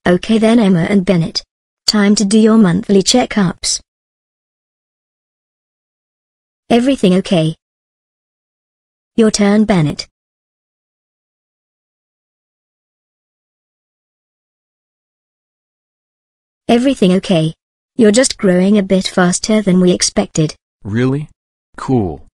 Okay then, Emma and Bennett. Time to do your monthly checkups. Everything okay? Your turn, Bennett. Everything okay? You're just growing a bit faster than we expected. Really? Cool.